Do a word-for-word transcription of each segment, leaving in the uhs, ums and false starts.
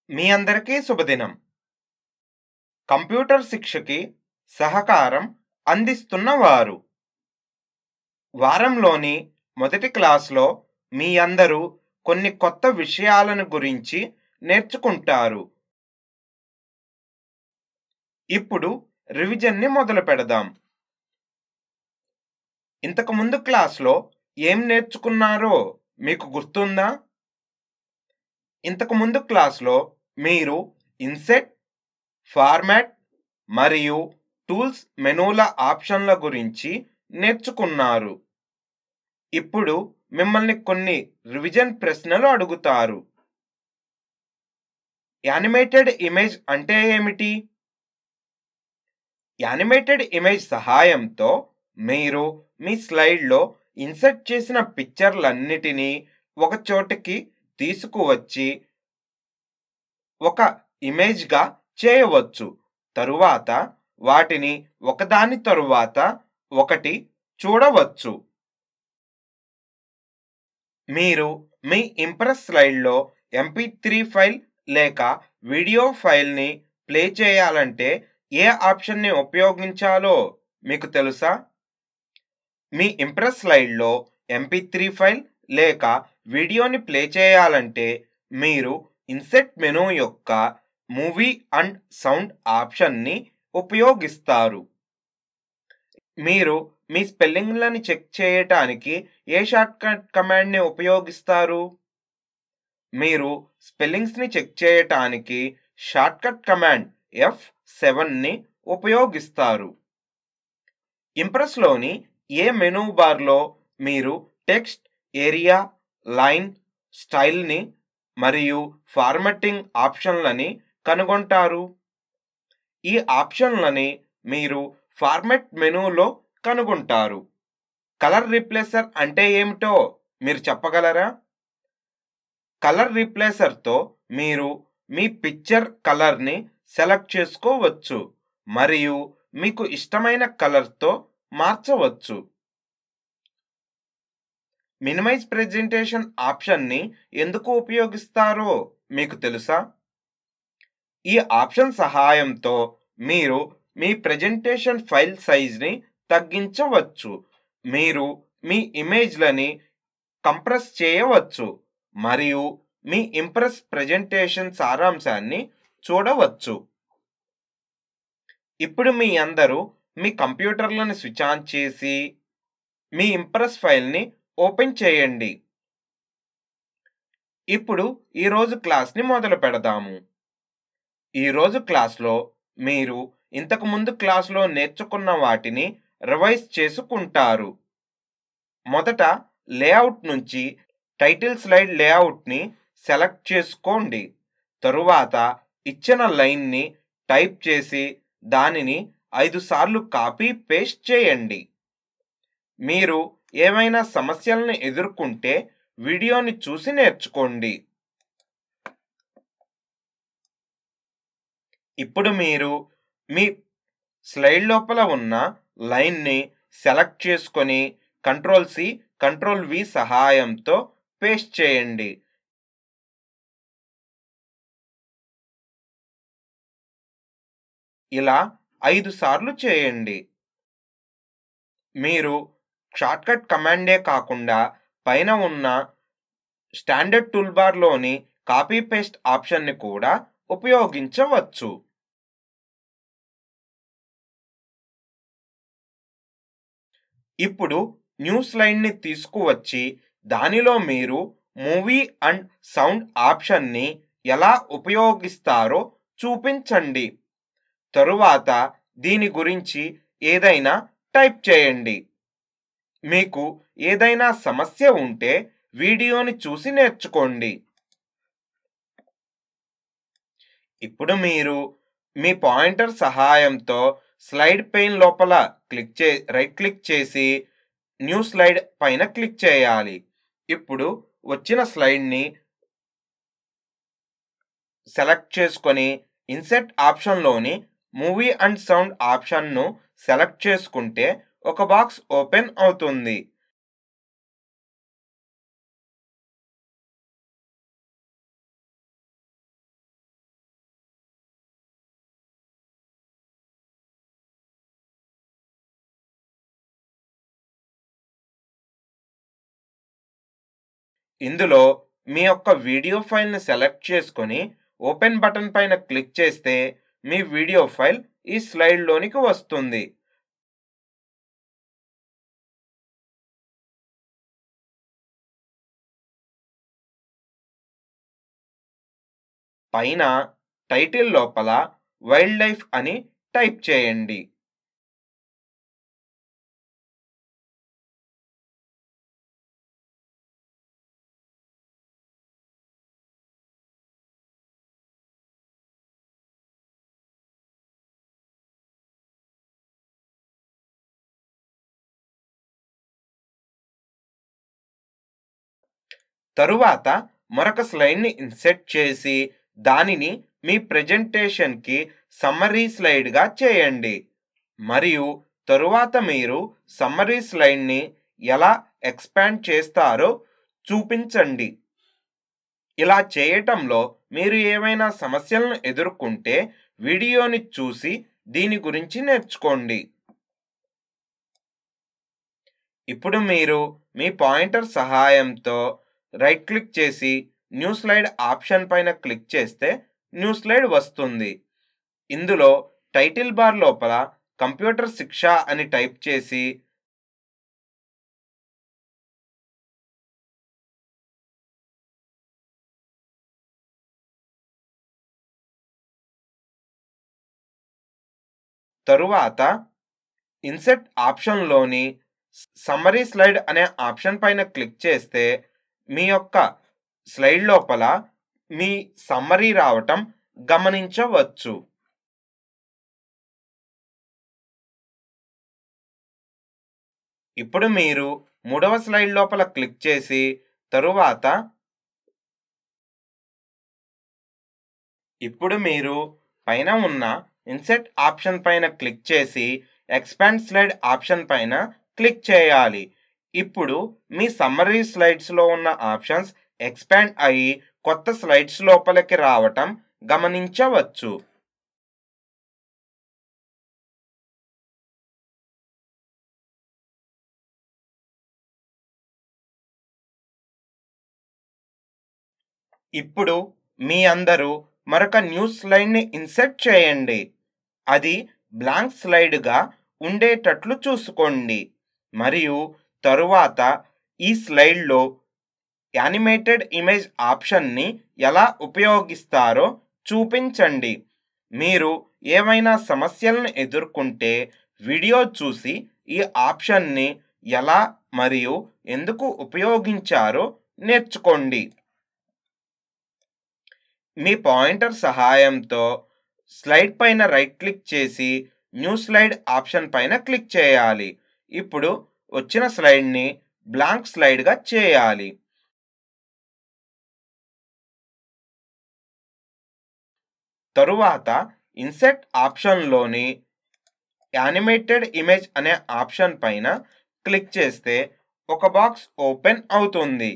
మీ అందరికీ శుభదినం. కంప్యూటర్ శిక్షకి సహకారం అందిస్తున్న వారు. వారంలోని మొదటి క్లాస్‌లో మీ అందరూ కొన్ని కొత్త విషయాలను గురించి నేర్చుకుంటారు. ఇప్పుడు రివిజన్‌ని మొదలుపెడదాం. ఇంతకు ముందు క్లాస్‌లో ఏం నేర్చుకున్నారో మీకు గుర్తుందా? ఇంతకు ముందు క్లాస్‌లో మీరు ఇన్సెట్, ఫార్మాట్ మరియు టూల్స్ మెనూల ఆప్షన్ల గురించి నేర్చుకున్నారు. ఇప్పుడు మిమ్మల్ని కొన్ని రివిజన్ ప్రశ్నలు అడుగుతారు. యానిమేటెడ్ ఇమేజ్ అంటే ఏమిటి? యానిమేటెడ్ ఇమేజ్ సహాయంతో మీరు మీ స్లైడ్‌లో ఇన్సర్ట్ చేసిన పిక్చర్‌లన్నిటినీ ఒక చోటికి తీసుకువచ్చి ఒక ఇమేజ్‌గా చేయవచ్చు. తరువాత వాటిని ఒకదాని తరువాత ఒకటి చూడవచ్చు. మీరు మీ ఇంప్రెస్ స్లైడ్‌లో ఎంపీ త్రీ ఫైల్ లేక వీడియో ఫైల్‌ని ప్లే చేయాలంటే ఏ ఆప్షన్‌ని ఉపయోగించాలో మీకు తెలుసా? మీ ఇంప్రెస్ స్లైడ్‌లో ఎంపీ త్రీ ఫైల్ లేక వీడియోని ప్లే చేయాలంటే మీరు ఇన్సెట్ మెనూ యొక్క మూవీ అండ్ సౌండ్ ఆప్షన్ని ఉపయోగిస్తారు. మీరు మీ స్పెల్లింగ్‌లని చెక్ చేయటానికి ఏ షార్ట్‌కట్ కమాండ్‌ని ఉపయోగిస్తారు? మీరు స్పెల్లింగ్స్‌ని చెక్ చేయటానికి షార్ట్‌కట్ కమాండ్ ఎఫ్ సెవెన్‌ని ఉపయోగిస్తారు. ఇంప్రెస్‌లోని ఏ మెనూ బార్‌లో మీరు టెక్స్ట్, ఏరియా, లైన్, స్టైల్‌ని మరియు ఫార్మాటింగ్ ఆప్షన్లని కనుగొంటారు. ఈ ఆప్షన్లని మీరు ఫార్మాట్ మెనూలో కనుగొంటారు. కలర్ రీప్లేసర్ అంటే ఏమిటో మీరు చెప్పగలరా? కలర్ రీప్లేసర్‌తో మీరు మీ పిక్చర్ కలర్‌ని సెలెక్ట్ చేసుకోవచ్చు మరియు మీకు ఇష్టమైన కలర్‌తో మార్చవచ్చు. మినిమైజ్ ప్రెజెంటేషన్ ఆప్షన్‌ని ఎందుకు ఉపయోగిస్తారో మీకు తెలుసా? ఈ ఆప్షన్ సహాయంతో మీరు మీ ప్రెజెంటేషన్ ఫైల్ సైజ్‌ని తగ్గించవచ్చు. మీరు మీ ఇమేజ్‌లని కంప్రెస్ చేయవచ్చు మరియు మీ ఇంప్రెస్ ప్రెజెంటేషన్ సారాంశాన్ని చూడవచ్చు. ఇప్పుడు మీ అందరూ మీ కంప్యూటర్లను స్విచ్ ఆన్ చేసి మీ ఇంప్రెస్ ఫైల్‌ని ఓపెన్ చేయండి. ఇప్పుడు ఈరోజు క్లాస్‌ని మొదలు పెడదాము. ఈరోజు క్లాస్‌లో మీరు ఇంతకు ముందు క్లాస్‌లో నేర్చుకున్న వాటిని రివైజ్ చేసుకుంటారు. మొదట లేఅవుట్ నుంచి టైటిల్ స్లైడ్ లేఅవుట్‌ని సెలెక్ట్ చేసుకోండి. తరువాత ఇచ్చిన లైన్ని టైప్ చేసి దానిని ఐదు సార్లు కాపీ పేస్ట్ చేయండి. మీరు ఏమైనా సమస్యలను ఎదుర్కొంటే వీడియోని చూసి నేర్చుకోండి. ఇప్పుడు మీరు మీ స్లైడ్ లోపల ఉన్న లైన్ని సెలెక్ట్ చేసుకొని కంట్రోల్ సి, కంట్రోల్ వి సహాయంతో పేస్ట్ చేయండి. ఇలా ఐదు సార్లు చేయండి. మీరు షార్ట్‌కట్ కమాండే కాకుండా పైన ఉన్న స్టాండర్డ్ టూల్‌బార్‌లోని కాపీ పేస్ట్ ఆప్షన్‌ని కూడా ఉపయోగించవచ్చు. ఇప్పుడు న్యూ స్లైడ్‌ని తీసుకువచ్చి దానిలో మీరు మూవీ అండ్ సౌండ్ ఆప్షన్‌ని ఎలా ఉపయోగిస్తారో చూపించండి. తరువాత దీని గురించి ఏదైనా టైప్ చేయండి. మీకు ఏదైనా సమస్య ఉంటే వీడియోని చూసి నేర్చుకోండి. ఇప్పుడు మీరు మీ పాయింటర్ సహాయంతో స్లైడ్ పెయిన్ లోపల క్లిక్ చే రైట్ క్లిక్ చేసి న్యూ స్లైడ్ పైన క్లిక్ చేయాలి. ఇప్పుడు వచ్చిన స్లైడ్‌ని సెలెక్ట్ చేసుకొని ఇన్సెట్ ఆప్షన్‌లోని మూవీ అండ్ సౌండ్ ఆప్షన్‌ను సెలెక్ట్ చేసుకుంటే ఒక బాక్స్ ఓపెన్ అవుతుంది. ఇందులో మీ యొక్క వీడియో ఫైల్‌ని సెలెక్ట్ చేసుకొని ఓపెన్ బటన్ పైన క్లిక్ చేస్తే మీ వీడియో ఫైల్ ఈ స్లైడ్‌లోనికి వస్తుంది. పైన టైటిల్ లోపల వైల్డ్ లైఫ్ అని టైప్ చేయండి. తరువాత మరొక స్లైడ్‌ని ఇన్సర్ట్ చేసి దానిని మీ ప్రెజెంటేషన్‌కి సమ్మరీ స్లైడ్‌గా చేయండి. మరియు తరువాత మీరు సమ్మరీ స్లైడ్‌ని ఎలా ఎక్స్‌పాండ్ చేస్తారో చూపించండి. ఇలా చేయటంలో మీరు ఏవైనా సమస్యలను ఎదుర్కొంటే వీడియోని చూసి దీని గురించి నేర్చుకోండి. ఇప్పుడు మీరు మీ పాయింటర్ సహాయంతో రైట్ క్లిక్ చేసి న్యూ స్లైడ్ ఆప్షన్ పైన క్లిక్ చేస్తే న్యూ స్లైడ్ వస్తుంది. ఇందులో టైటిల్ బార్ లోపల కంప్యూటర్ శిక్ష అని టైప్ చేసి తరువాత ఇన్సర్ట్ ఆప్షన్లోని సమ్మరీ స్లైడ్ అనే ఆప్షన్ పైన క్లిక్ చేస్తే మీ యొక్క స్లైడ్ లోపల మీ సమ్మరీ రావటం గమనించవచ్చు. ఇప్పుడు మీరు మూడవ స్లైడ్ లోపల క్లిక్ చేసి తరువాత ఇప్పుడు మీరు పైన ఉన్న ఇన్సర్ట్ ఆప్షన్ పైన క్లిక్ చేసి ఎక్స్పాండ్ స్లైడ్ ఆప్షన్ పైన క్లిక్ చేయాలి. ఇప్పుడు మీ సమ్మరీ స్లైడ్స్లో ఉన్న ఆప్షన్స్ ఎక్స్పాండ్ అయ్యి కొత్త స్లైడ్స్ లోపలికి రావటం గమనించవచ్చు. ఇప్పుడు మీ అందరూ మరొక న్యూ స్లైడ్‌ని ఇన్సర్ట్ చేయండి. అది బ్లాంక్ స్లైడ్‌గా ఉండేటట్లు చూసుకోండి. మరియు తరువాత ఈ స్లైడ్‌లో యానిమేటెడ్ ఇమేజ్ ఆప్షన్‌ని ఎలా ఉపయోగిస్తారో చూపించండి. మీరు ఏవైనా సమస్యలను ఎదుర్కొంటే వీడియో చూసి ఈ ఆప్షన్‌ని ఎలా మరియు ఎందుకు ఉపయోగించారో నేర్చుకోండి. మీ పాయింటర్ సహాయంతో స్లైడ్ పైన రైట్ క్లిక్ చేసి న్యూ స్లైడ్ ఆప్షన్ పైన క్లిక్ చేయాలి. ఇప్పుడు వచ్చిన స్లైడ్‌ని బ్లాంక్ స్లైడ్‌గా చేయాలి. తరువాత ఇన్సర్ట్ ఆప్షన్లోని యానిమేటెడ్ ఇమేజ్ అనే ఆప్షన్ పైన క్లిక్ చేస్తే ఒక బాక్స్ ఓపెన్ అవుతుంది.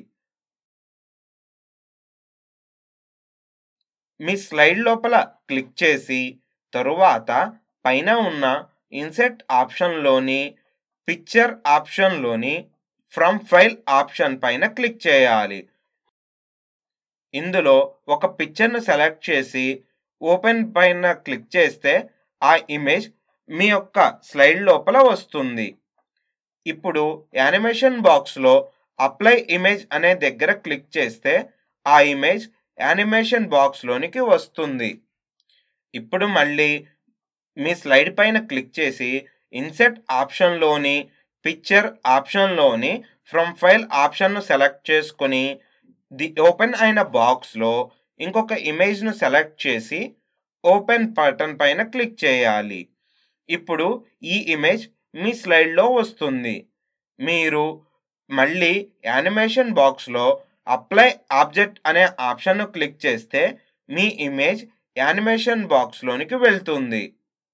మీ స్లైడ్ లోపల క్లిక్ చేసి తరువాత పైన ఉన్న ఇన్సర్ట్ ఆప్షన్లోని పిక్చర్ ఆప్షన్లోని ఫ్రమ్ ఫైల్ ఆప్షన్ పైన క్లిక్ చేయాలి. ఇందులో ఒక పిక్చర్ను సెలెక్ట్ చేసి ఓపెన్ పైన క్లిక్ చేస్తే ఆ ఇమేజ్ మీ యొక్క స్లైడ్ లోపల వస్తుంది. ఇప్పుడు యానిమేషన్ బాక్స్లో అప్లై ఇమేజ్ అనే దగ్గర క్లిక్ చేస్తే ఆ ఇమేజ్ యానిమేషన్ బాక్స్లోనికి వస్తుంది. ఇప్పుడు మళ్ళీ మీ స్లైడ్ పైన క్లిక్ చేసి ఇన్సర్ట్ ఆప్షన్లోని పిక్చర్ ఆప్షన్లోని ఫ్రమ్ ఫైల్ ఆప్షన్ను సెలెక్ట్ చేసుకొని ది ఓపెన్ అయిన బాక్స్లో ఇంకొక ఇమేజ్ను సెలెక్ట్ చేసి ఓపెన్ బటన్ పైన క్లిక్ చేయాలి. ఇప్పుడు ఈ ఇమేజ్ మీ స్లైడ్లో వస్తుంది. మీరు మళ్ళీ యానిమేషన్ బాక్స్లో అప్లై ఆబ్జెక్ట్ అనే ఆప్షన్ను క్లిక్ చేస్తే మీ ఇమేజ్ యానిమేషన్ బాక్స్లోనికి వెళ్తుంది.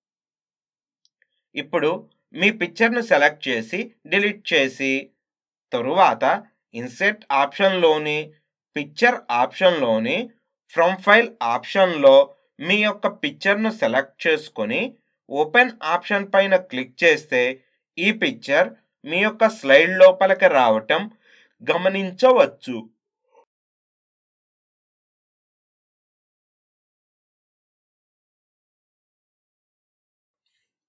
ఇప్పుడు మీ పిక్చర్ను సెలెక్ట్ చేసి డిలీట్ చేసి తరువాత ఇన్సర్ట్ ఆప్షన్లోని పిక్చర్ ఆప్షన్లోని ఫ్రమ్ ఫైల్ ఆప్షన్లో మీ యొక్క పిక్చర్ను సెలెక్ట్ చేసుకొని ఓపెన్ ఆప్షన్ పైన క్లిక్ చేస్తే ఈ పిక్చర్ మీ యొక్క స్లైడ్ లోపలికి రావటం గమనించవచ్చు.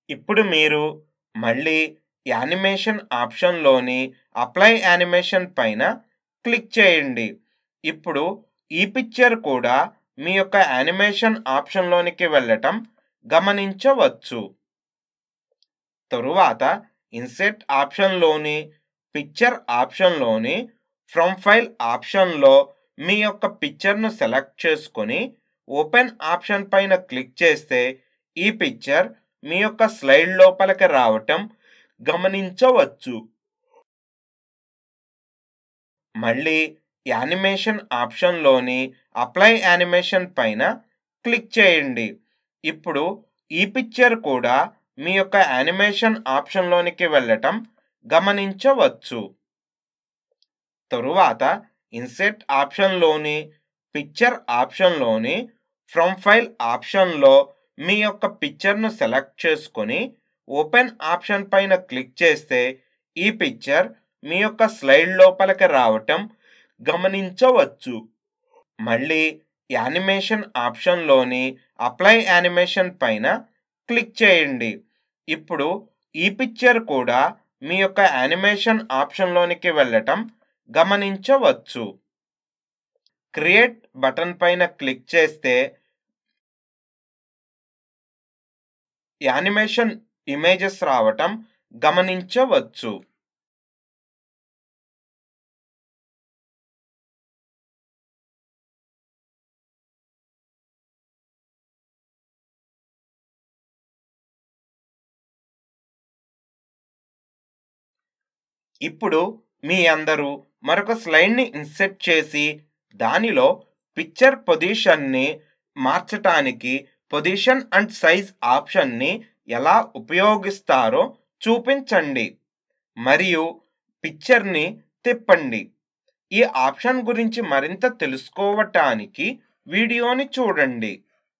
ఇప్పుడు మీరు మళ్ళీ యానిమేషన్ ఆప్షన్లోని అప్లై యానిమేషన్ పైన క్లిక్ చేయండి. ఇప్పుడు ఈ పిక్చర్ కూడా మీ యొక్క యానిమేషన్ ఆప్షన్లోనికి వెళ్ళటం గమనించవచ్చు. తరువాత ఇన్సెట్ ఆప్షన్లోని పిక్చర్ ఆప్షన్లోని ఫ్రమ్ ఫైల్ ఆప్షన్లో మీ యొక్క పిక్చర్ను సెలెక్ట్ చేసుకొని ఓపెన్ ఆప్షన్ పైన క్లిక్ చేస్తే ఈ పిక్చర్ మీ యొక్క స్లైడ్ లోపలికి రావటం గమనించవచ్చు. మళ్ళీ యానిమేషన్ ఆప్షన్లోని అప్లై యానిమేషన్ పైన క్లిక్ చేయండి. ఇప్పుడు ఈ పిక్చర్ కూడా మీ యొక్క యానిమేషన్ ఆప్షన్లోనికి వెళ్ళటం గమనించవచ్చు. తరువాత ఇన్సెట్ ఆప్షన్లోని పిక్చర్ ఆప్షన్లోని ఫ్రమ్ ఫైల్ ఆప్షన్లో మీ యొక్క పిక్చర్ను సెలెక్ట్ చేసుకొని ఓపెన్ ఆప్షన్ పైన క్లిక్ చేస్తే ఈ పిక్చర్ మీ యొక్క స్లైడ్ లోపలికి రావటం గమనించవచ్చు. మళ్ళీ యానిమేషన్ ఆప్షన్లోని అప్లై యానిమేషన్ పైన క్లిక్ చేయండి. ఇప్పుడు ఈ పిక్చర్ కూడా మీ యొక్క యానిమేషన్ ఆప్షన్లోనికి వెళ్ళటం గమనించవచ్చు. క్రియేట్ బటన్ పైన క్లిక్ చేస్తే యానిమేషన్ ఇమేజెస్ రావటం గమనించవచ్చు. ఇప్పుడు మీ అందరూ మరొక స్లైడ్ని ఇన్సెట్ చేసి దానిలో పిక్చర్ పొజిషన్ని మార్చటానికి పొజిషన్ అండ్ సైజ్ ఆప్షన్ని ఎలా ఉపయోగిస్తారో చూపించండి మరియు పిక్చర్ని తిప్పండి. ఈ ఆప్షన్ గురించి మరింత తెలుసుకోవటానికి వీడియోని చూడండి.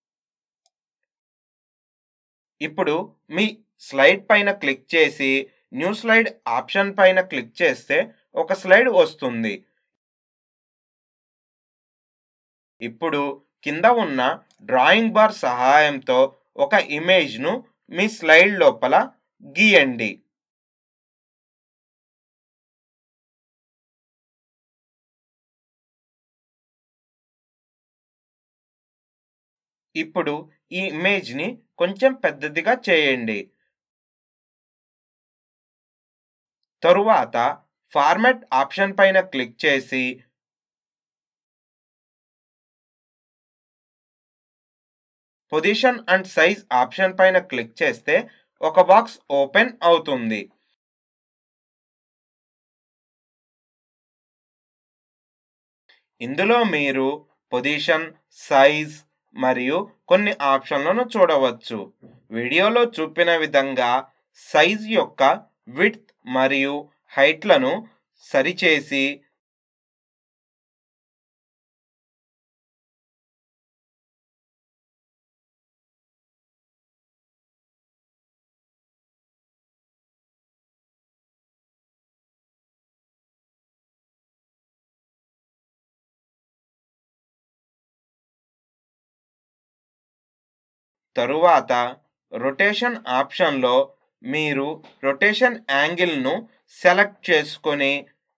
ఇప్పుడు మీ స్లైడ్ పైన క్లిక్ చేసి న్యూ స్లైడ్ ఆప్షన్ పైన క్లిక్ చేస్తే ఒక స్లైడ్ వస్తుంది. ఇప్పుడు కింద ఉన్న డ్రాయింగ్ బార్ సహాయంతో ఒక ఇమేజ్ను మీ స్లైడ్ లోపల గీయండి. ఇప్పుడు ఈ ఇమేజ్ని కొంచెం పెద్దదిగా చేయండి. తరువాత ఫార్మాట్ ఆప్షన్ పైన క్లిక్ చేసి పొజిషన్ అండ్ సైజ్ ఆప్షన్ పైన క్లిక్ చేస్తే ఒక బాక్స్ ఓపెన్ అవుతుంది. ఇందులో మీరు పొజిషన్, సైజ్ మరియు కొన్ని ఆప్షన్లను చూడవచ్చు. వీడియోలో చూపిన విధంగా సైజ్ యొక్క విడ్త్ మరియు హైట్లను సరిచేసి తరువాత రొటేషన్ ఆప్షన్లో మీరు రొటేషన్ యాంగిల్ను సెలెక్ట్ చేసుకొని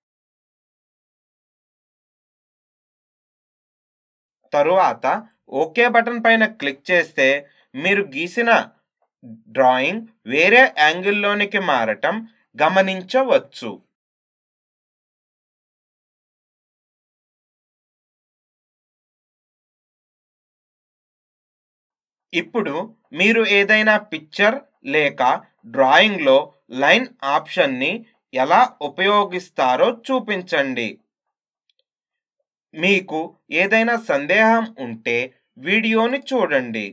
తరువాత ఓకే బటన్ పైన క్లిక్ చేస్తే మీరు గీసిన డ్రాయింగ్ వేరే యాంగిల్లోనికి మారటం గమనించవచ్చు. ఇప్పుడు మీరు ఏదైనా పిక్చర్ లేక డ్రాయింగ్లో లైన్ ఆప్షన్ని ఎలా ఉపయోగిస్తారో చూపించండి. మీకు ఏదైనా సందేహం ఉంటే వీడియోని చూడండి.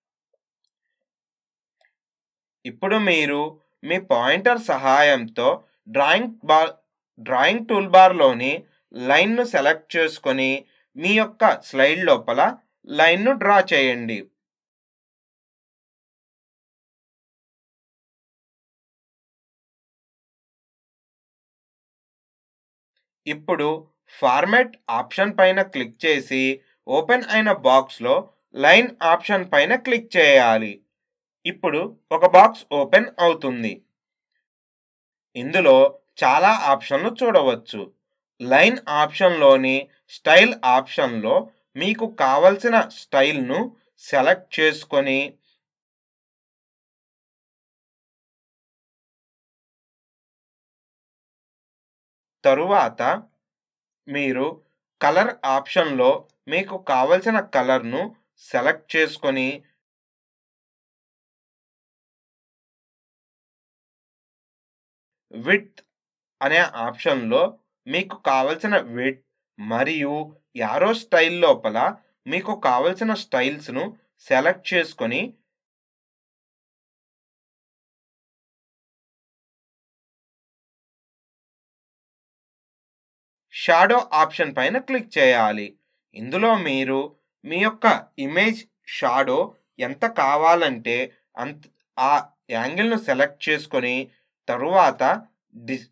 ఇప్పుడు మీరు మీ పాయింటర్ సహాయంతో డ్రాయింగ్ బార్ డ్రాయింగ్ టూల్ బార్లోని లైన్ను సెలెక్ట్ చేసుకొని మీ యొక్క స్లైడ్ లోపల లైన్ను డ్రా చేయండి. ఇప్పుడు ఫార్మాట్ ఆప్షన్ పైన క్లిక్ చేసి ఓపెన్ అయిన బాక్స్లో లైన్ ఆప్షన్ పైన క్లిక్ చేయాలి. ఇప్పుడు ఒక బాక్స్ ఓపెన్ అవుతుంది. ఇందులో చాలా ఆప్షన్లు చూడవచ్చు. లైన్ ఆప్షన్లోని స్టైల్ ఆప్షన్లో మీకు కావలసిన స్టైల్ను సెలెక్ట్ చేసుకొని తరువాత మీరు కలర్ ఆప్షన్లో మీకు కావలసిన కలర్ను సెలెక్ట్ చేసుకొని విడ్త్ అనే ఆప్షన్లో మీకు కావలసిన విడ్త్ మరియు యారో స్టైల్ లోపల మీకు కావలసిన స్టైల్స్ను సెలెక్ట్ చేసుకొని షాడో ఆప్షన్ పైన క్లిక్ చేయాలి. ఇందులో మీరు మీ యొక్క ఇమేజ్ షాడో ఎంత కావాలంటే అంత ఆ యాంగిల్ను సెలెక్ట్ చేసుకొని తరువాత డిస్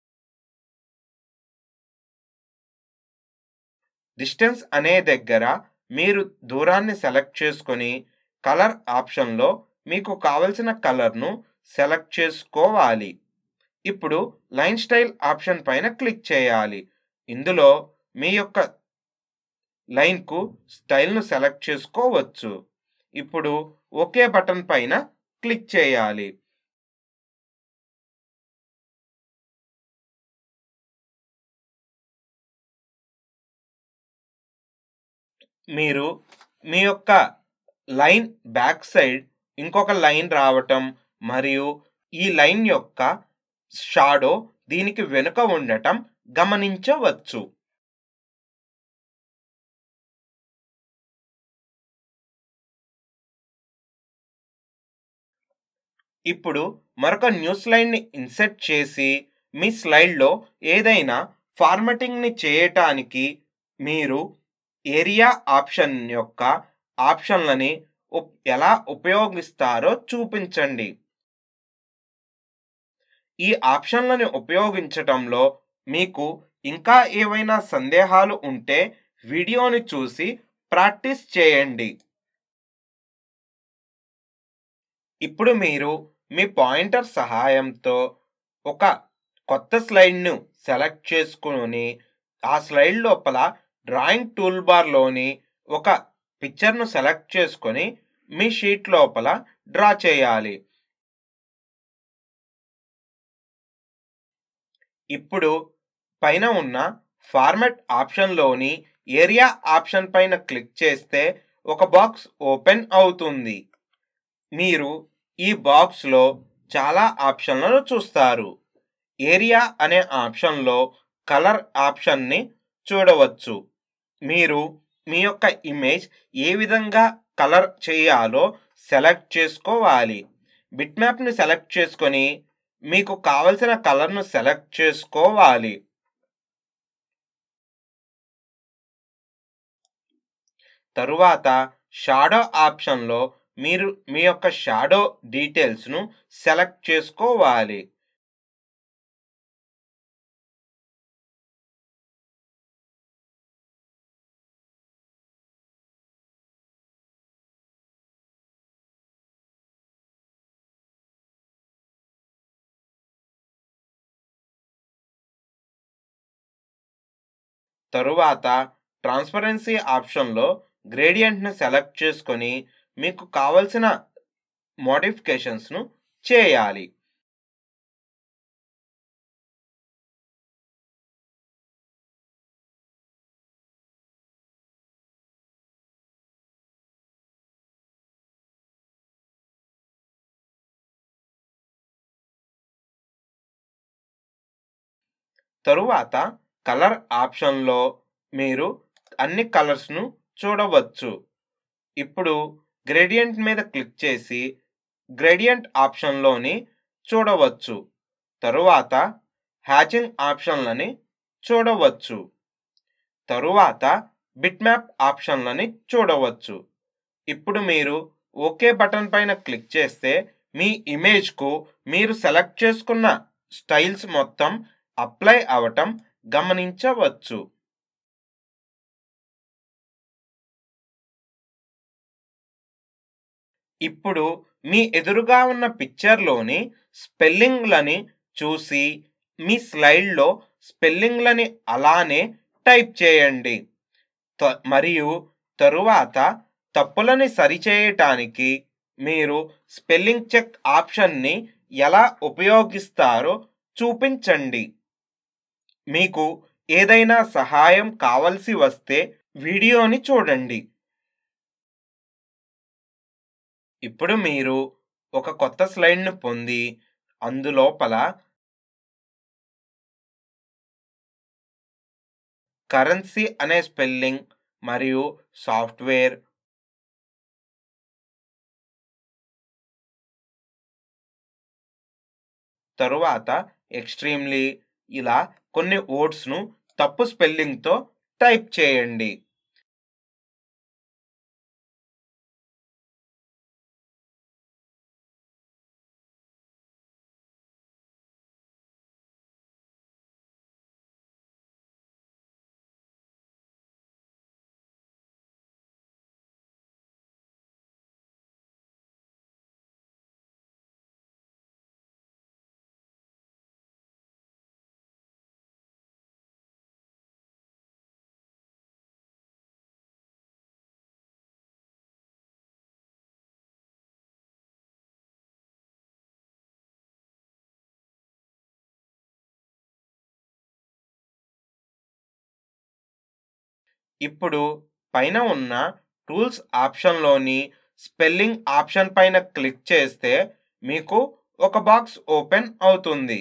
డిస్టెన్స్ అనే దగ్గర మీరు దూరాన్ని సెలెక్ట్ చేసుకొని కలర్ ఆప్షన్లో మీకు కావలసిన కలర్ను సెలెక్ట్ చేసుకోవాలి. ఇప్పుడు లైన్ స్టైల్ ఆప్షన్ పైన క్లిక్ చేయాలి. ఇందులో మీ యొక్క లైన్కు స్టైల్ను సెలెక్ట్ చేసుకోవచ్చు. ఇప్పుడు ఓకే బటన్ పైన క్లిక్ చేయాలి. మీరు మీ యొక్క లైన్ బ్యాక్ సైడ్ ఇంకొక లైన్ రావటం మరియు ఈ లైన్ యొక్క షాడో దీనికి వెనుక ఉండటం గమనించవచ్చు. ఇప్పుడు మరొక న్యూ స్లైడ్ని ఇన్సర్ట్ చేసి మీ స్లైడ్లో ఏదైనా ఫార్మాటింగ్ని చేయటానికి మీరు ఏరియా ఆప్షన్ యొక్క ఆప్షన్లని ఎలా ఉపయోగిస్తారో చూపించండి. ఈ ఆప్షన్లను ఉపయోగించటంలో మీకు ఇంకా ఏవైనా సందేహాలు ఉంటే వీడియోని చూసి ప్రాక్టీస్ చేయండి. ఇప్పుడు మీరు మీ పాయింటర్ సహాయంతో ఒక కొత్త స్లైడ్ను సెలెక్ట్ చేసుకుని ఆ స్లైడ్ లోపల డ్రాయింగ్ టూల్ బార్లోని ఒక పిక్చర్ను సెలెక్ట్ చేసుకొని మీ షీట్ లోపల డ్రా చేయాలి. ఇప్పుడు పైన ఉన్న ఫార్మాట్ ఆప్షన్లోని ఏరియా ఆప్షన్ పైన క్లిక్ చేస్తే ఒక బాక్స్ ఓపెన్ అవుతుంది. మీరు ఈ బాక్స్లో చాలా ఆప్షన్లను చూస్తారు. ఏరియా అనే ఆప్షన్లో కలర్ ఆప్షన్ని చూడవచ్చు. మీరు మీ యొక్క ఇమేజ్ ఏ విధంగా కలర్ చేయాలో సెలెక్ట్ చేసుకోవాలి. బిట్మ్యాప్ని సెలెక్ట్ చేసుకొని మీకు కావలసిన కలర్ను సెలెక్ట్ చేసుకోవాలి. తరువాత షాడో ఆప్షన్లో మీరు మీ యొక్క షాడో డీటెయిల్స్ను సెలెక్ట్ చేసుకోవాలి. తరువాత ట్రాన్స్పరెన్సీ ఆప్షన్లో గ్రేడియంట్ను సెలెక్ట్ చేసుకొని మీకు కావలసిన మోడిఫికేషన్స్ను చేయాలి. తరువాత కలర్ ఆప్షన్లో మీరు అన్ని కలర్స్ను చూడవచ్చు. ఇప్పుడు గ్రేడియంట్ మీద క్లిక్ చేసి గ్రేడియంట్ ఆప్షన్లోని చూడవచ్చు. తరువాత హ్యాచింగ్ ఆప్షన్లని చూడవచ్చు. తరువాత బిట్మ్యాప్ ఆప్షన్లని చూడవచ్చు. ఇప్పుడు మీరు ఓకే బటన్ పైన క్లిక్ చేస్తే మీ ఇమేజ్కు మీరు సెలెక్ట్ చేసుకున్న స్టైల్స్ మొత్తం అప్లై అవటం గమనించవచ్చు. ఇప్పుడు మీ ఎదురుగా ఉన్న పిక్చర్‌లోని స్పెల్లింగ్‌లని చూసి మీ స్లైడ్‌లో స్పెల్లింగ్‌లని అలానే టైప్ చేయండి. త మరియు తరువాత తప్పులని సరిచేయటానికి మీరు స్పెల్లింగ్ చెక్ ఆప్షన్‌ని ఎలా ఉపయోగిస్తారో చూపించండి. మీకు ఏదైనా సహాయం కావలసి వస్తే వీడియోని చూడండి. ఇప్పుడు మీరు ఒక కొత్త స్లైడ్‌ను పొంది అందులోపల కరెన్సీ అనే స్పెల్లింగ్ మరియు సాఫ్ట్‌వేర్ తరువాత ఎక్స్‌ట్రీమ్‌లీ ఇలా కొన్ని వర్డ్స్‌ను తప్పు స్పెల్లింగ్‌తో టైప్ చేయండి. ఇప్పుడు పైన ఉన్న టూల్స్ ఆప్షన్‌లోని స్పెల్లింగ్ ఆప్షన్ పైన క్లిక్ చేస్తే మీకు ఒక బాక్స్ ఓపెన్ అవుతుంది.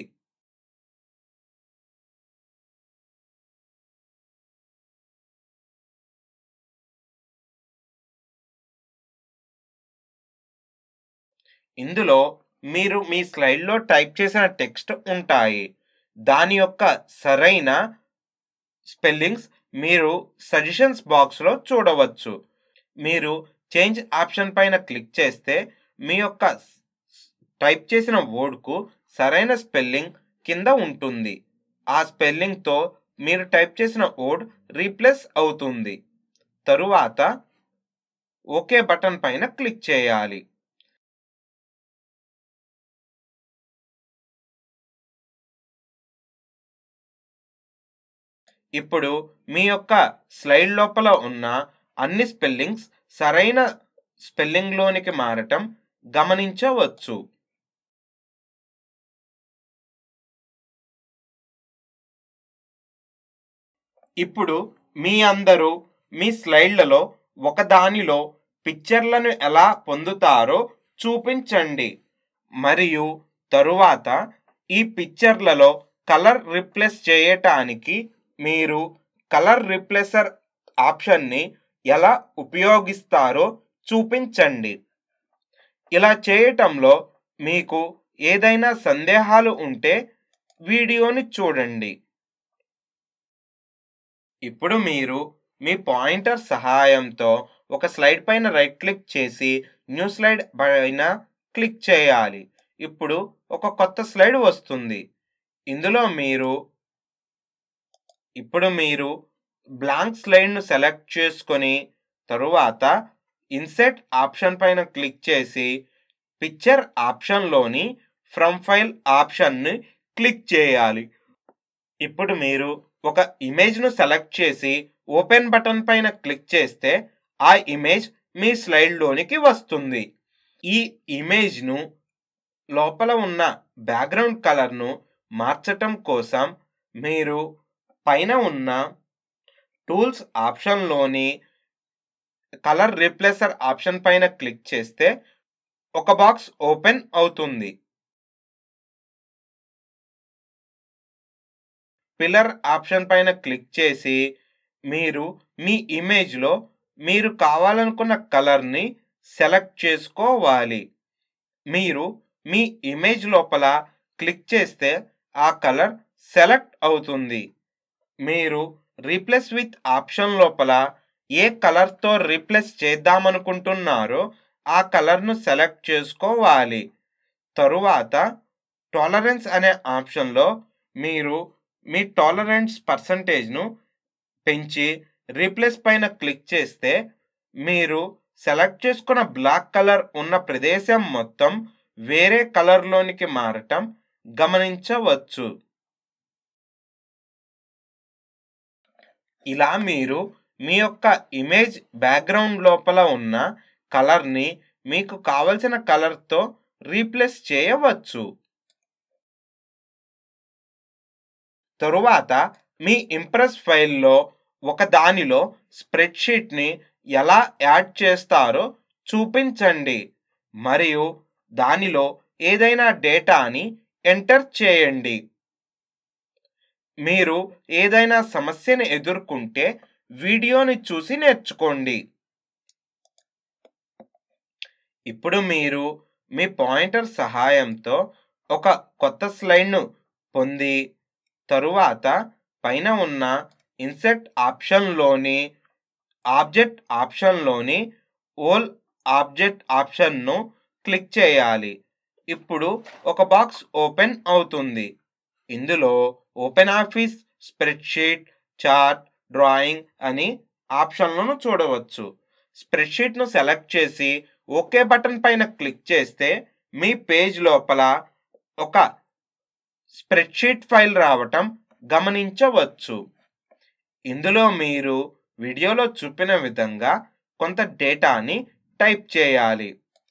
ఇందులో మీరు మీ స్లైడ్‌లో టైప్ చేసిన టెక్స్ట్ ఉంటాయి. దాని యొక్క సరైన స్పెల్లింగ్స్ మీరు సజెషన్స్ బాక్స్‌లో చూడవచ్చు. మీరు చేంజ్ ఆప్షన్ పైన క్లిక్ చేస్తే మీ యొక్క స్ స్ టైప్ చేసిన వర్డ్‌కు సరైన స్పెల్లింగ్ కింద ఉంటుంది. ఆ స్పెల్లింగ్‌తో మీరు టైప్ చేసిన వర్డ్ రీప్లేస్ అవుతుంది. తరువాత ఓకే బటన్ పైన క్లిక్ చేయాలి. ఇప్పుడు మీ యొక్క స్లైడ్ లోపల ఉన్న అన్ని స్పెల్లింగ్స్ సరైన స్పెల్లింగ్‌లోనికి మారటం గమనించవచ్చు. ఇప్పుడు మీ అందరూ మీ స్లైడ్లలో ఒకదానిలో పిక్చర్లను ఎలా పొందుతారో చూపించండి మరియు తరువాత ఈ పిక్చర్లలో కలర్ రిప్లేస్ చేయటానికి మీరు కలర్ రిప్లేసర్ ఆప్షన్ని ఎలా ఉపయోగిస్తారో చూపించండి. ఇలా చేయటంలో మీకు ఏదైనా సందేహాలు ఉంటే వీడియోని చూడండి. ఇప్పుడు మీరు మీ పాయింటర్ సహాయంతో ఒక స్లైడ్ పైన రైట్ క్లిక్ చేసి న్యూ స్లైడ్ పైన క్లిక్ చేయాలి. ఇప్పుడు ఒక కొత్త స్లైడ్ వస్తుంది. ఇందులో మీరు ఇప్పుడు మీరు బ్లాంక్ స్లైడ్‌ను సెలెక్ట్ చేసుకొని తరువాత ఇన్సెర్ట్ ఆప్షన్ పైన క్లిక్ చేసి పిక్చర్ ఆప్షన్‌లోని ఫ్రమ్ ఫైల్ ఆప్షన్‌ని క్లిక్ చేయాలి. ఇప్పుడు మీరు ఒక ఇమేజ్‌ను సెలెక్ట్ చేసి ఓపెన్ బటన్ పైన క్లిక్ చేస్తే ఆ ఇమేజ్ మీ స్లైడ్‌లోనికి వస్తుంది. ఈ ఇమేజ్‌ను లోపల ఉన్న బ్యాక్‌గ్రౌండ్ కలర్‌ను మార్చటం కోసం మీరు పైన ఉన్న టూల్స్ ఆప్షన్‌లోని కలర్ రిప్లేసర్ ఆప్షన్ పైన క్లిక్ చేస్తే ఒక బాక్స్ ఓపెన్ అవుతుంది. పిల్లర్ ఆప్షన్ పైన క్లిక్ చేసి మీరు మీ ఇమేజ్‌లో మీరు కావాలనుకున్న కలర్‌ని సెలెక్ట్ చేసుకోవాలి. మీరు మీ ఇమేజ్ లోపల క్లిక్ చేస్తే ఆ కలర్ సెలెక్ట్ అవుతుంది. మీరు రీప్లేస్ విత్ ఆప్షన్ లోపల ఏ కలర్‌తో రీప్లేస్ చేద్దామనుకుంటున్నారో ఆ కలర్‌ను సెలెక్ట్ చేసుకోవాలి. తరువాత టాలరెన్స్ అనే ఆప్షన్‌లో మీరు మీ టాలరెన్స్ పర్సెంటేజ్‌ను పెంచి రీప్లేస్ పైన క్లిక్ చేస్తే మీరు సెలెక్ట్ చేసుకున్న బ్లాక్ కలర్ ఉన్న ప్రదేశం మొత్తం వేరే కలర్లోనికి మారటం గమనించవచ్చు. ఇలా మీరు మీ యొక్క ఇమేజ్ బ్యాక్గ్రౌండ్ లోపల ఉన్న కలర్ని మీకు కావలసిన కలర్తో రీప్లేస్ చేయవచ్చు. తరువాత మీ ఇంప్రెస్ ఫైల్లో ఒక దానిలో స్ప్రెడ్షీట్ని ఎలా యాడ్ చేస్తారో చూపించండి మరియు దానిలో ఏదైనా డేటాని ఎంటర్ చేయండి. మీరు ఏదైనా సమస్యను ఎదుర్కొంటే వీడియోని చూసి నేర్చుకోండి. ఇప్పుడు మీరు మీ పాయింటర్ సహాయంతో ఒక కొత్త స్లైడ్ను పొంది తరువాత పైన ఉన్న ఇన్సెర్ట్ ఆప్షన్లోని ఆబ్జెక్ట్ ఆప్షన్లోని ఓల్ ఆబ్జెక్ట్ ఆప్షన్ను క్లిక్ చేయాలి. ఇప్పుడు ఒక బాక్స్ ఓపెన్ అవుతుంది. ఇందులో open office, spreadsheet, chart, drawing అని ఆప్షన్లను చూడవచ్చు. స్ప్రెడ్షీట్ను సెలెక్ట్ చేసి ఓకే బటన్ పైన క్లిక్ చేస్తే మీ పేజ్ లోపల ఒక స్ప్రెడ్షీట్ ఫైల్ రావటం గమనించవచ్చు. ఇందులో మీరు వీడియోలో చూపిన విధంగా కొంత డేటాని టైప్ చేయాలి.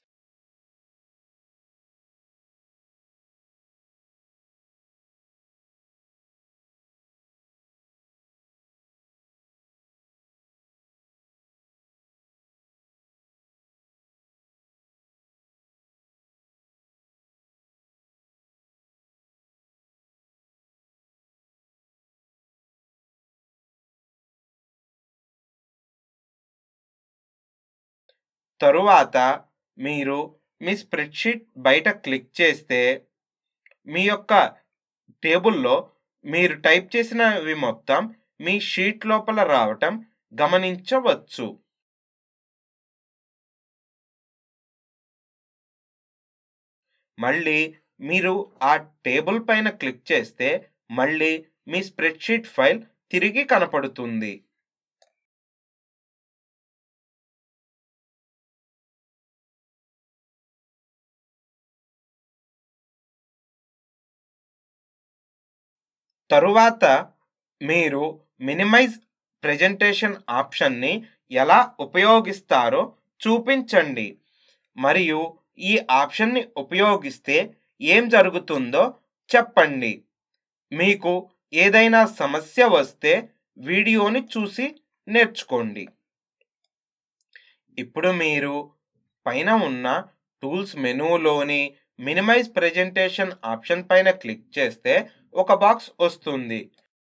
తరువాత మీరు మీ స్ప్రెడ్షీట్ బయట క్లిక్ చేస్తే మీ యొక్క టేబుల్లో మీరు టైప్ చేసినవి మొత్తం మీ షీట్ లోపల రావటం గమనించవచ్చు. మళ్ళీ మీరు ఆ టేబుల్ పైన క్లిక్ చేస్తే మళ్ళీ మీ స్ప్రెడ్షీట్ ఫైల్ తిరిగి కనపడుతుంది. తరువాత మీరు మినిమైజ్ ప్రెజెంటేషన్ ఆప్షన్ని ఎలా ఉపయోగిస్తారో చూపించండి మరియు ఈ ఆప్షన్ని ఉపయోగిస్తే ఏం జరుగుతుందో చెప్పండి. మీకు ఏదైనా సమస్య వస్తే వీడియోని చూసి నేర్చుకోండి. ఇప్పుడు మీరు పైన ఉన్న టూల్స్ మెనూలోని మినిమైజ్ ప్రెజెంటేషన్ ఆప్షన్ పైన క్లిక్ చేస్తే ఒక బాక్స్ వస్తుంది.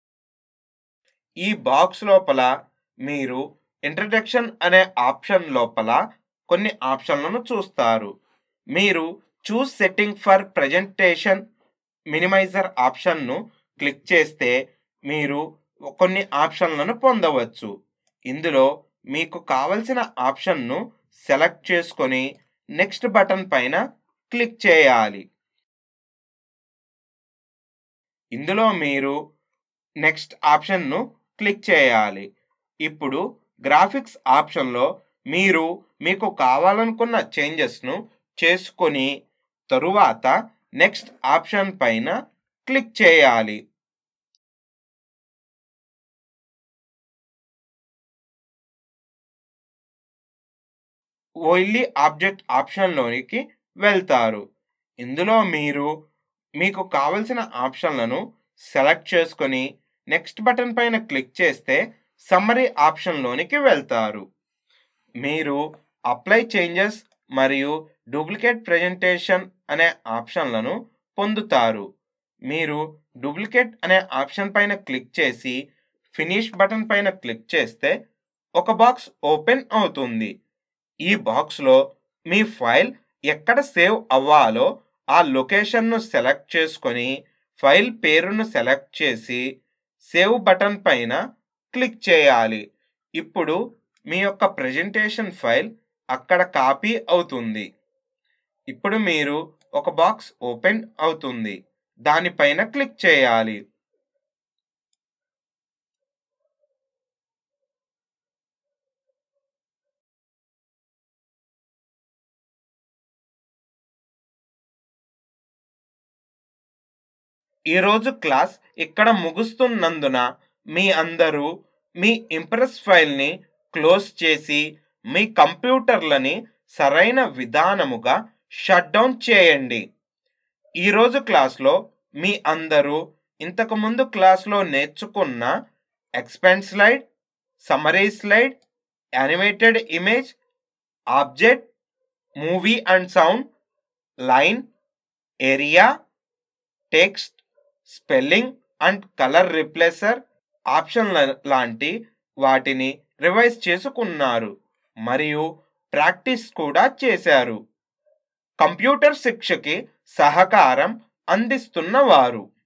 ఈ బాక్స్ లోపల మీరు ఇంట్రడక్షన్ అనే ఆప్షన్ లోపల కొన్ని ఆప్షన్లను చూస్తారు. మీరు choose setting for presentation minimiser ఆప్షన్ను క్లిక్ చేస్తే మీరు కొన్ని ఆప్షన్లను పొందవచ్చు. ఇందులో మీకు కావలసిన ఆప్షన్ను సెలెక్ట్ చేసుకొని నెక్స్ట్ బటన్ పైన క్లిక్ చేయాలి. ఇందులో మీరు నెక్స్ట్ ఆప్షన్ను క్లిక్ చేయాలి. ఇప్పుడు గ్రాఫిక్స్ ఆప్షన్లో మీరు మీకు కావాలనుకున్న చేంజెస్ను చేసుకొని తరువాత నెక్స్ట్ ఆప్షన్ పైన క్లిక్ చేయాలి. ఓన్లీ ఆబ్జెక్ట్ ఆప్షన్లోనికి వెళ్తారు. ఇందులో మీరు మీకు కావలసిన ఆప్షన్లను సెలెక్ట్ చేసుకొని నెక్స్ట్ బటన్ పైన క్లిక్ చేస్తే సమ్మరీ ఆప్షన్లోనికి వెళ్తారు. మీరు అప్లై చేంజెస్ మరియు డూప్లికేట్ ప్రెజెంటేషన్ అనే ఆప్షన్లను పొందుతారు. మీరు డూప్లికేట్ అనే ఆప్షన్ పైన క్లిక్ చేసి ఫినిష్ బటన్ పైన క్లిక్ చేస్తే ఒక బాక్స్ ఓపెన్ అవుతుంది. ఈ బాక్స్లో మీ ఫైల్ ఎక్కడ సేవ్ అవ్వాలో ఆ లొకేషన్ను సెలెక్ట్ చేసుకొని ఫైల్ పేరును సెలెక్ట్ చేసి సేవ్ బటన్ పైన క్లిక్ చేయాలి. ఇప్పుడు మీ యొక్క ప్రెజెంటేషన్ ఫైల్ అక్కడ కాపీ అవుతుంది. ఇప్పుడు మీరు ఒక బాక్స్ ఓపెన్ అవుతుంది. దానిపైన క్లిక్ చేయాలి. ఈరోజు క్లాస్ ఇక్కడ ముగుస్తున్నందున మీ అందరూ మీ ఇంప్రెస్ ఫైల్ని క్లోజ్ చేసి మీ కంప్యూటర్లని సరైన విధానముగా షట్ డౌన్ చేయండి. ఈరోజు క్లాస్లో మీ అందరూ ఇంతకుముందు క్లాస్లో నేర్చుకున్న expand slide, summary slide, animated image, object, movie and sound, line, area, text, spelling and colour replacer option లాంటి వాటిని రివైజ్ చేసుకున్నారు మరియు ప్రాక్టీస్ కూడా చేశారు. కంప్యూటర్ శిక్షకి సహకారం అందిస్తున్నవారు